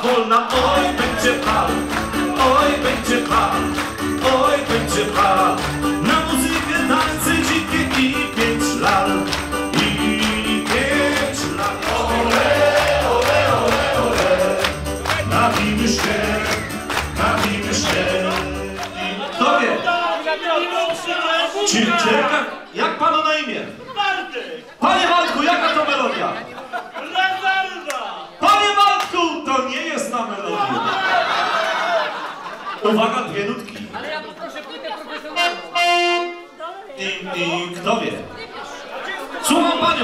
wolna, oj, będzie pal, oj, będzie pal, oj, będzie pal. Na muzykę, tańce dzikie i 5 lat, i 5 lat. Ole, ole, ole, ole, nawimy się, nawimy się. Kto wie? Czy jak panu na imię? Panie Waldku, jaka to melodia? Panie Waldku, to nie jest na melodię. Uwaga, 2 nutki. Ale ja poproszę płytę profesjonalną. I kto wie? Słucham panią.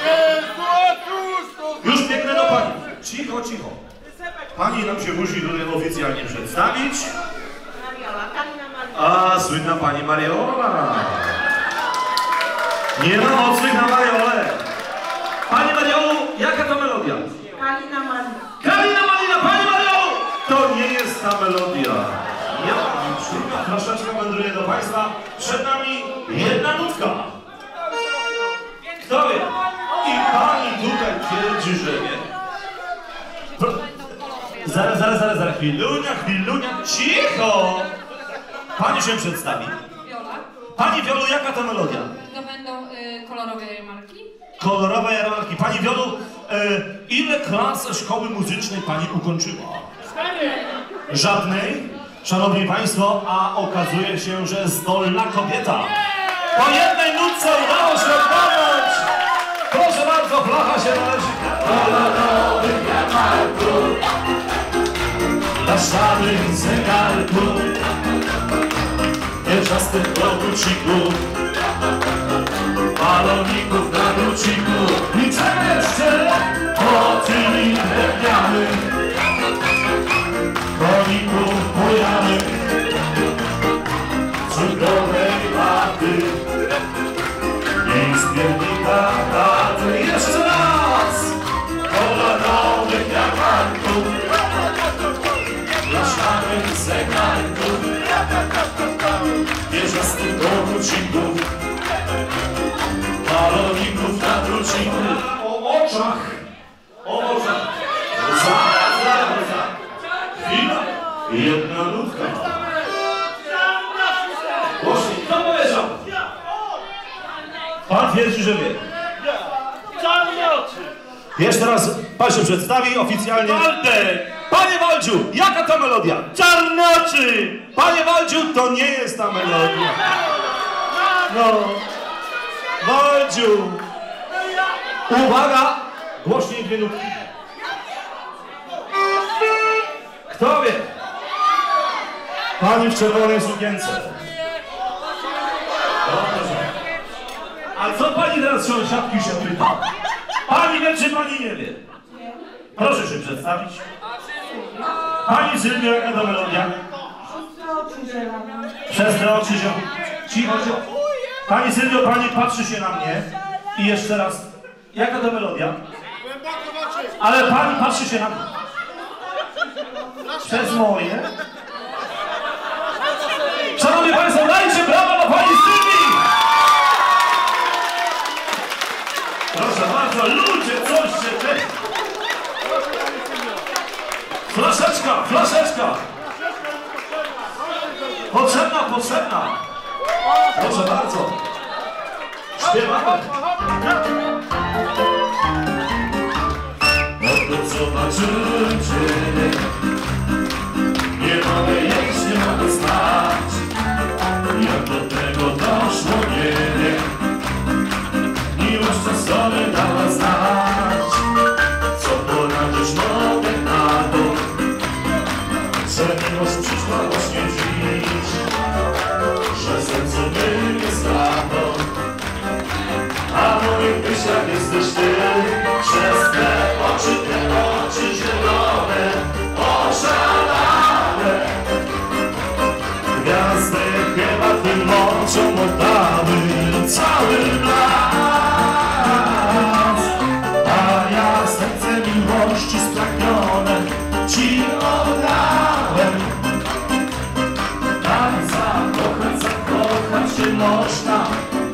Już biegnę do pani. Cicho, cicho. Pani nam się musi tutaj oficjalnie przedstawić. A, słynna pani Mariola. Nie ma mocnych na Mariolę. Pani Mariolu, jaka to melodia? Kalina Malina. Kalina Malina, pani Mariolu! To nie jest ta melodia. Ja troszeczkę wędruję do państwa. Przed nami 1 nutka. Kto wie? I pani tutaj twierdzi, że nie. Zaraz, chwilunia, cicho! Pani się przedstawi. Viola. Pani Wiolu, jaka to melodia? To będą kolorowe jarmarki. Kolorowe jarmarki. Pani Wiolu, ile klas szkoły muzycznej pani ukończyła? 4. Żadnej? Szanowni Państwo, a okazuje się, że zdolna kobieta. Po 1 nutce udało się odgadnąć. Proszę bardzo, blacha się należy. Kolorowych jarmarków, na szarym zegarku, pieczastych klobucików, baloników na druciku i czekajcie o tymi drewnianych koników bujanych, cukrowej waty i zbiornika daty. Jeszcze raz! Kolorowych jarmarków, na szarym zegarku, pieczastych klobucików, baloników na druciku. O oczach! O oczach! Zaraz! Chwila! 1 nutka. Głośniej, kto powiedział? Pan twierdzi, że wie. Czarne oczy! Jeszcze raz pan się przedstawi oficjalnie. Waldek! Panie Waldziu, jaka to melodia? Czarne oczy! Panie Waldziu, to nie jest ta melodia. No. Waldziu. Uwaga! Głośniej 2 nutki. Kto wie? Pani w czerwonej sukience. Dobrze. A co pani teraz sąsiadki się pyta? Pani wie, czy pani nie wie? Proszę się przedstawić. Pani Sylwia, jaka to melodia? Przez te oczy się... Cicho. Pani Sylwio, pani patrzy się na mnie. I jeszcze raz. Jaka to melodia? Ale pani patrzy się na mnie. Przez moje. Szanowni Państwo, dajcie brawa dla pani Sylwii! Proszę bardzo, ludzie, coś się dzieje. Flaszeczka! Potrzebna. Proszę bardzo. Śpiewamy. No to zobaczycie. Nie mogę jeść, nie mogę spać. Jak do tego doszło, nie wiem. Miłość czasami dała znać. Co poradzisz, mogę na to, że miłość przyszła właśnie dziś, że serce myje strato, a w moich myślach jesteś ty. Przez te oczy zielone, oszalałe, gwiazdy chyba tym oczom oddały cały blask. A ja serce miłości spragnione ci oddałem. Tak zakochać się można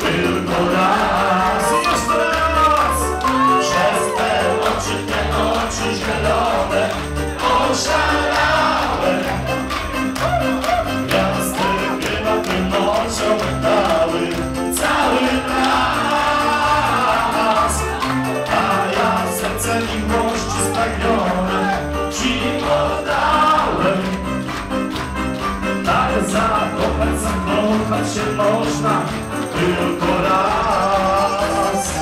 zakochać się można tylko raz.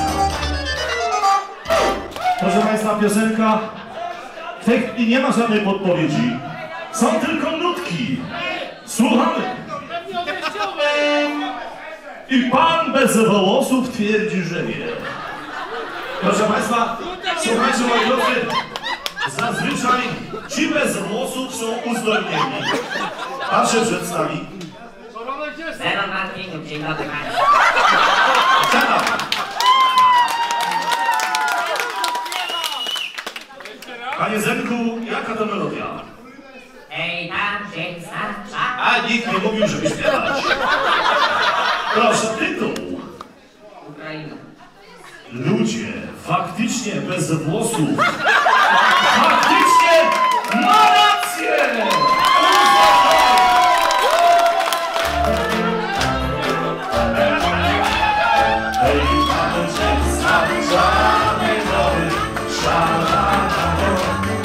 Proszę Państwa, piosenka w tej chwili nie ma żadnej podpowiedzi. Są tylko nutki. Słuchamy. I pan bez włosów twierdzi, że wie. Proszę Państwa, słuchajcie, moi drodzy, zazwyczaj ci bez włosów są uzdolnieni. Pan się przedstawi. Zenon Martinów, dzień dobry Państwu. Siadam. Panie Zenku, jaka to melodia? Ej, tam dzień starcza. A nikt nie mówił, żeby śpiewać. Proszę, tytuł. Ukraina. Ludzie, faktycznie bez włosów. Faktycznie ma rację! Hej, mamy dzień starczany nowy, szalano,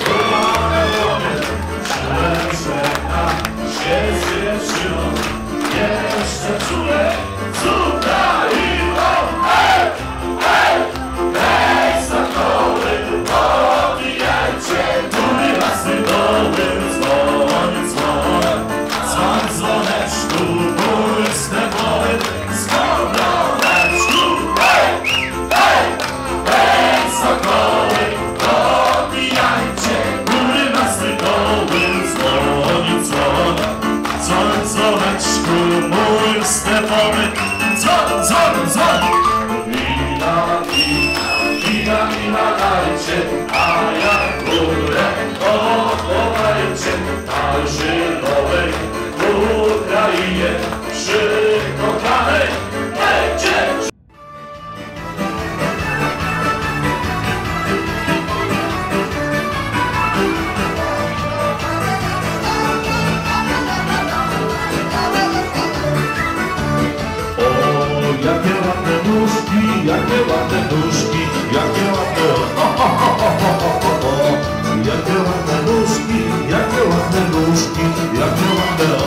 przyleczena się z dziewczyną, jeszcze czule z Ukrainą. Hej, hej, hej, zakoły, odbijajcie, góry lasy doły, dzwon, dzwon, dzwon, dzwoneczku, góry stepowy, dzwoneczku, hej, hej, hej, zakoły, odbijajcie, góry lasy doły, dzwon, dzwon, dzwon, dzwoneczku, mój stepowy, dzwon, dzwon, dzwon. Wina dajcie, a ja górę ochowajcie, na żydowej Ukrainie przykochanej będzie. Jakie ładne nóżki, jakie ładne nóżki, jakie ładne, jakie ładne nóżki, jakie ładne nóżki, jakie ładne,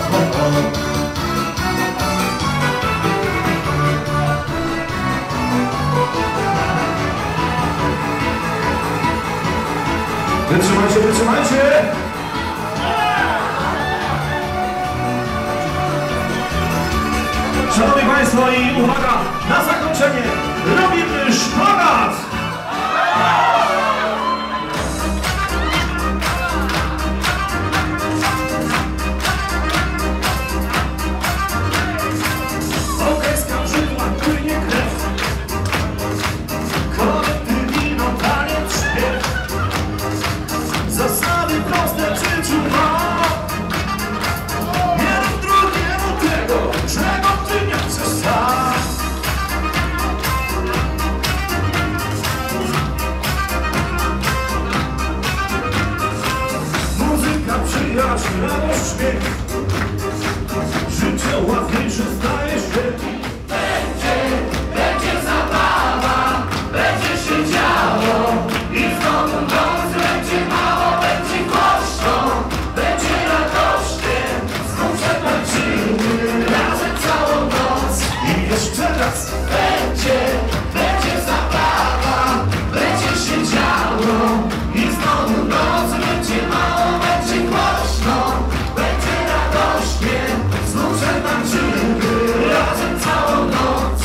Wytrzymajcie, wytrzymajcie! Szanowni Państwo, i uwaga, na zakończenie robimy szpagat! Okejska brzydła, płynie krew, koty, wino, taniec, śpiew, zasady proste w życiu ma. Nie rób drugiemu tego, czego ty nie chcesz sam. Muzyka, przyjaźń, radość, śmiech, życie łatwiejsze staje się. Będzie zabawa, będzie się działo i znowu noc będzie mało, będzie głośno, będzie radośnie, znów przetańczymy razem całą noc. I jeszcze raz będzie zabawa, będzie się działo i znowu noc będzie mało, będzie głośno, będzie radośnie, znów przetańczymy razem całą noc.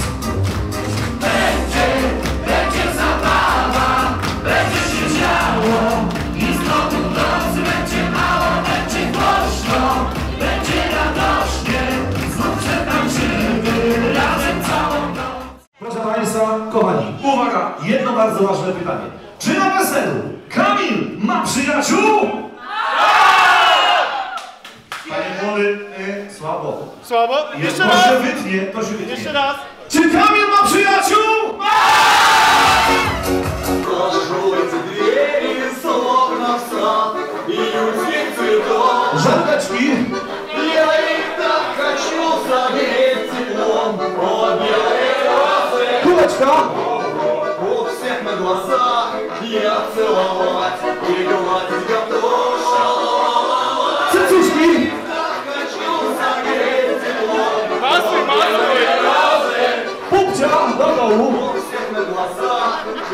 Będzie zabawa, będzie się działo i znowu noc będzie mało, będzie głośno, będzie radośnie, znów przetańczymy razem całą noc. Proszę Państwa, kochani, uwaga, jedno bardzo ważne pytanie. Czy na weselu Kamil ma przyjaciół? Panie młody, słabo. Słabo? Jeszcze To raz! się wytnie, to się wytnie. Jeszcze raz! Czy Kamil ma przyjaciół? Ложусь в двери, словно в сад, июльских цветов. Żarteczki. Я их так хочу согреть теплом, о белые розы. Kółeczka. У всех на глазах я целовать и гладить готов. Cycuszki. Так хочу согреть теплом,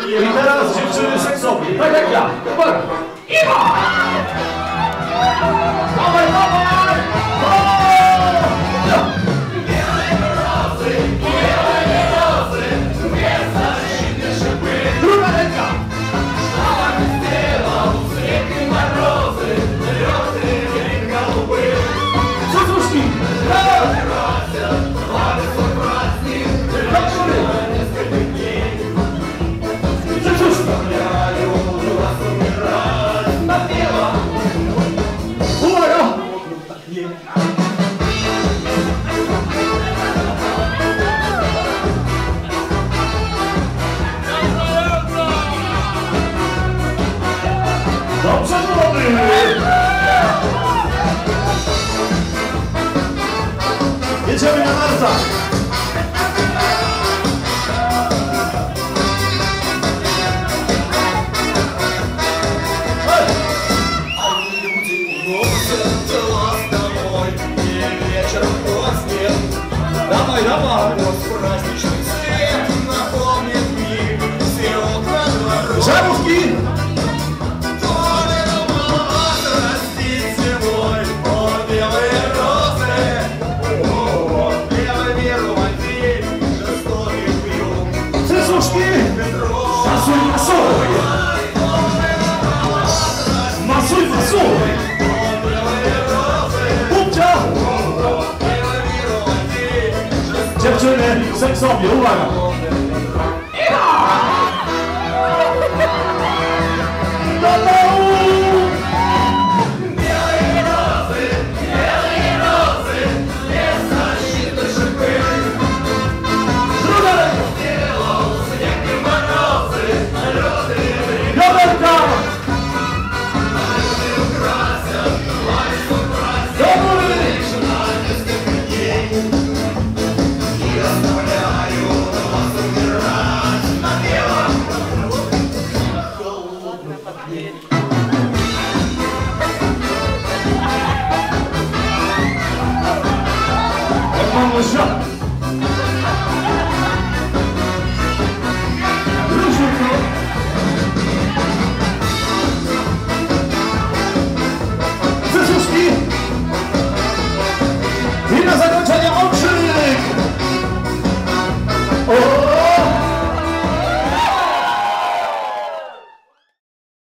I teraz dziewczyny seksowe. Tak jak ja. Uwaga. Iwa! Dawaj, dawaj! Druga ręka! Co zruszki? Dobrze, młody! Jedziemy na Marsa! Dawaj, dawaj! Żarówki! Cycuszki! Masuj, masuj! Masuj, masuj! Kupcia! Dziewczyny, seksowie, uwaga! Do dołu! Druga ręka! Roberta! Do góry! Jak mam łyża? Cycuszki! I na zakres!